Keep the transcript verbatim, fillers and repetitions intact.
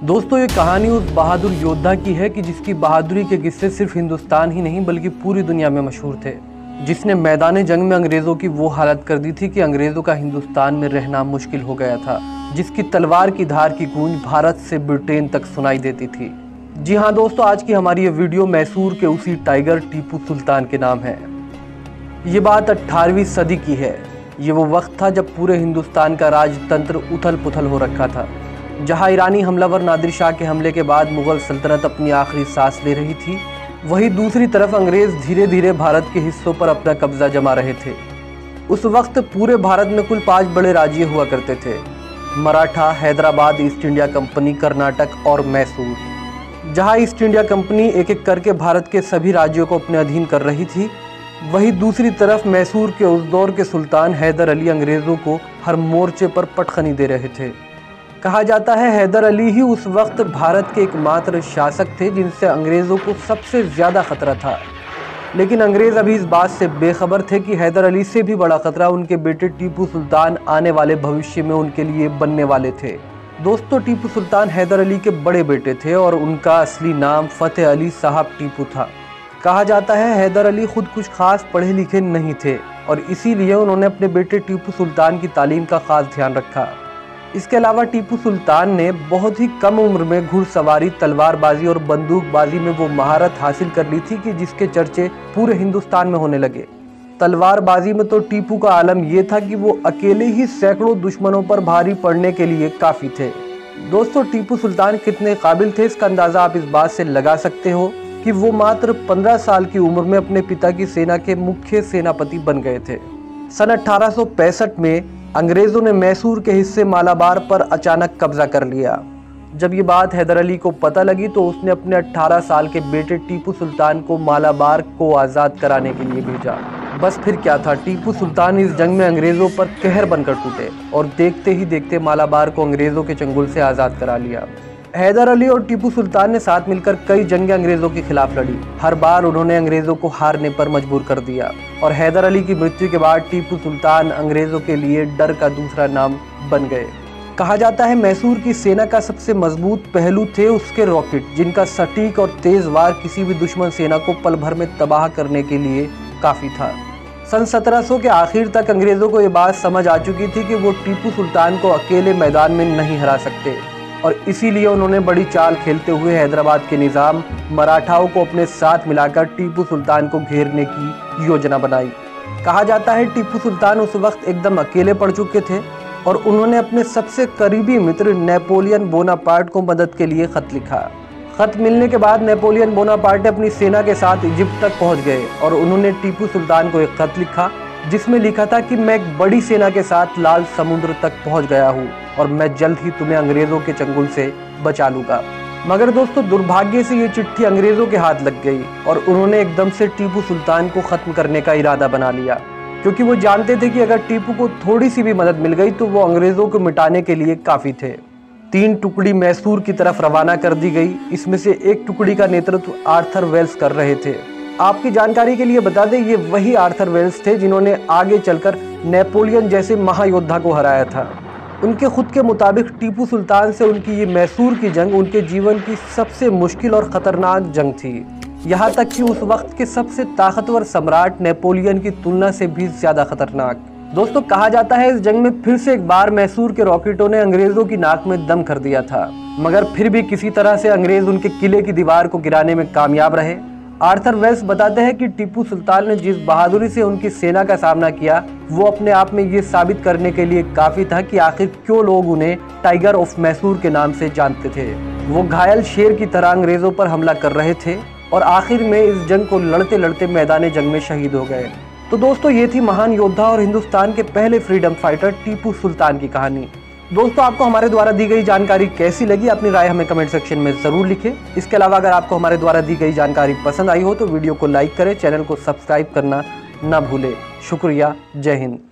दोस्तों ये कहानी उस बहादुर योद्धा की है कि जिसकी बहादुरी के किस्से सिर्फ हिंदुस्तान ही नहीं बल्कि पूरी दुनिया में मशहूर थे। जिसने मैदान जंग में अंग्रेज़ों की वो हालत कर दी थी कि अंग्रेज़ों का हिंदुस्तान में रहना मुश्किल हो गया था। जिसकी तलवार की धार की गूंज भारत से ब्रिटेन तक सुनाई देती थी। जी हाँ दोस्तों, आज की हमारी ये वीडियो मैसूर के उसी टाइगर टीपू सुल्तान के नाम है। ये बात अठारहवीं सदी की है। ये वो वक्त था जब पूरे हिंदुस्तान का राजतंत्र उथल पुथल हो रखा था। जहां ईरानी हमलावर नादिर शाह के हमले के बाद मुगल सल्तनत अपनी आखिरी सांस ले रही थी, वहीं दूसरी तरफ अंग्रेज धीरे धीरे भारत के हिस्सों पर अपना कब्जा जमा रहे थे। उस वक्त पूरे भारत में कुल पांच बड़े राज्य हुआ करते थे: Maratha, Hyderabad, East India Company, Karnataka और मैसूर। जहां ईस्ट इंडिया कंपनी एक एक करके भारत के सभी राज्यों को अपने अधीन कर रही थी, वहीं दूसरी तरफ मैसूर के उस दौर के सुल्तान हैदर अली अंग्रेज़ों को हर मोर्चे पर पटखनी दे रहे थे। कहा जाता है हैदर अली ही उस वक्त भारत के एकमात्र शासक थे जिनसे अंग्रेज़ों को सबसे ज़्यादा खतरा था। लेकिन अंग्रेज़ अभी इस बात से बेखबर थे कि हैदर अली से भी बड़ा खतरा उनके बेटे टीपू सुल्तान आने वाले भविष्य में उनके लिए बनने वाले थे। दोस्तों, टीपू सुल्तान हैदर अली के बड़े बेटे थे और उनका असली नाम फतेह अली साहब टीपू था। कहा जाता है हैदर अली खुद कुछ खास पढ़े लिखे नहीं थे और इसीलिए उन्होंने अपने बेटे टीपू सुल्तान की तालीम का खास ध्यान रखा। इसके अलावा टीपू सुल्तान ने बहुत ही कम उम्र में घुड़सवारी, तलवारबाजी और बंदूकबाजी में वो महारत हासिल कर ली थी कि जिसके चर्चे पूरे हिंदुस्तान में होने लगे। तलवारबाजी में तो टीपू का आलम ये था कि वो अकेले ही सैकड़ों दुश्मनों पर भारी पड़ने के लिए काफ़ी थे। दोस्तों, टीपू सुल्तान कितने काबिल थे इसका अंदाज़ा आप इस बात से लगा सकते हो कि वो मात्र पंद्रह साल की उम्र में अपने पिता की सेना के मुख्य सेनापति बन गए थे। सन अठारह सौ पैंसठ में अंग्रेज़ों ने मैसूर के हिस्से मालाबार पर अचानक कब्जा कर लिया। जब ये बात हैदर अली को पता लगी तो उसने अपने अठारह साल के बेटे टीपू सुल्तान को मालाबार को आज़ाद कराने के लिए भेजा। बस फिर क्या था, टीपू सुल्तान इस जंग में अंग्रेज़ों पर कहर बनकर टूटे और देखते ही देखते मालाबार को अंग्रेज़ों के चंगुल से आज़ाद करा लिया। हैदर अली और टीपू सुल्तान ने साथ मिलकर कई जंगें अंग्रेज़ों के खिलाफ लड़ी। हर बार उन्होंने अंग्रेज़ों को हारने पर मजबूर कर दिया और हैदर अली की मृत्यु के बाद टीपू सुल्तान अंग्रेज़ों के लिए डर का दूसरा नाम बन गए। कहा जाता है मैसूर की सेना का सबसे मजबूत पहलू थे उसके रॉकेट, जिनका सटीक और तेज वार किसी भी दुश्मन सेना को पल भर में तबाह करने के लिए काफ़ी था। सन सत्रह सौ के आखिर तक अंग्रेज़ों को ये बात समझ आ चुकी थी कि वो टीपू सुल्तान को अकेले मैदान में नहीं हरा सकते और इसीलिए उन्होंने बड़ी चाल खेलते हुए हैदराबाद के निज़ाम मराठाओं को अपने साथ मिलाकर टीपू सुल्तान को घेरने की योजना बनाई। कहा जाता है टीपू सुल्तान उस वक्त एकदम अकेले पड़ चुके थे और उन्होंने अपने सबसे करीबी मित्र नेपोलियन बोनापार्ट को मदद के लिए खत लिखा। खत मिलने के बाद नेपोलियन बोनापार्ट अपनी सेना के साथ इजिप्ट तक पहुंच गए और उन्होंने टीपू सुल्तान को एक खत लिखा जिसमें लिखा था कि मैं एक बड़ी सेना के साथ लाल समुद्र तक पहुंच गया हूं और मैं जल्द ही तुम्हें अंग्रेज़ों के चंगुल से बचा लूँगा। मगर दोस्तों, दुर्भाग्य से ये चिट्ठी अंग्रेज़ों के हाथ लग गई और उन्होंने एकदम से टीपू सुल्तान को ख़त्म करने का इरादा बना लिया, क्योंकि वो जानते थे कि अगर टीपू को थोड़ी सी भी मदद मिल गई तो वो अंग्रेज़ों को मिटाने के लिए काफ़ी थे। तीन टुकड़ी मैसूर की तरफ रवाना कर दी गई। इसमें से एक टुकड़ी का नेतृत्व आर्थर वेल्स कर रहे थे। आपकी जानकारी के लिए बता दें, ये वही आर्थर वेल्स थे जिन्होंने आगे चलकर नेपोलियन जैसे महायोद्धा को हराया था। उनके खुद के मुताबिक टीपू सुल्तान से उनकी ये मैसूर की जंग उनके जीवन की सबसे मुश्किल और ख़तरनाक जंग थी। यहाँ तक कि उस वक्त के सबसे ताकतवर सम्राट नेपोलियन की तुलना से भी ज़्यादा खतरनाक। दोस्तों, कहा जाता है इस जंग में फिर से एक बार मैसूर के रॉकेटों ने अंग्रेज़ों की नाक में दम कर दिया था, मगर फिर भी किसी तरह से अंग्रेज़ उनके किले की दीवार को गिराने में कामयाब रहे। आर्थर वेल्स बताते हैं कि टीपू सुल्तान ने जिस बहादुरी से उनकी सेना का सामना किया वो अपने आप में ये साबित करने के लिए काफ़ी था कि आखिर क्यों लोग उन्हें टाइगर ऑफ मैसूर के नाम से जानते थे। वो घायल शेर की तरह अंग्रेज़ों पर हमला कर रहे थे और आखिर में इस जंग को लड़ते लड़ते मैदान जंग में शहीद हो गए। तो दोस्तों, ये थी महान योद्धा और हिंदुस्तान के पहले फ्रीडम फाइटर टीपू सुल्तान की कहानी। दोस्तों, आपको हमारे द्वारा दी गई जानकारी कैसी लगी, अपनी राय हमें कमेंट सेक्शन में ज़रूर लिखें। इसके अलावा अगर आपको हमारे द्वारा दी गई जानकारी पसंद आई हो तो वीडियो को लाइक करें, चैनल को सब्सक्राइब करना ना भूलें। शुक्रिया। जय हिंद।